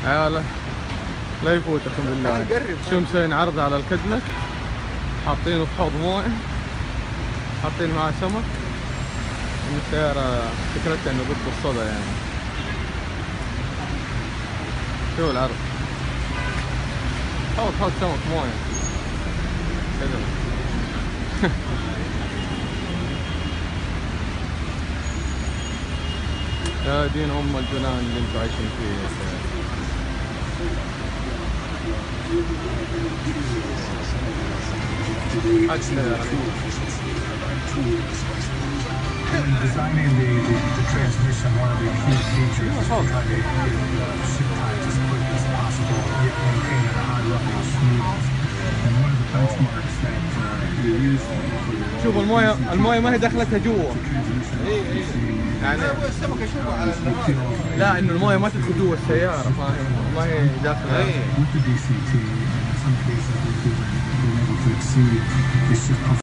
عياله لا يفوتكم بالله. شو مسوين عرض على الكدلك، حاطينه في حوض مويه، حاطين معاه سمك. السيارة فكرتها انه ضد الصدى يعني. شو العرض؟ حوض سمك مويه كذا. يا دين الجنان اللي انتم عايشين فيه يا شباب. When designing the transmission, one of the key features is to try to get the ship times as quick as possible, yet maintain a high level of smoothness. And one of the benchmarks that you use for your شوف المويه ما هي دخلتها جوا. يعني لا انه المويه ما تدخل جوا السيارة، فاهم؟ ما هي داخلة. with the DCT, in some cases we've been able to exceed the ship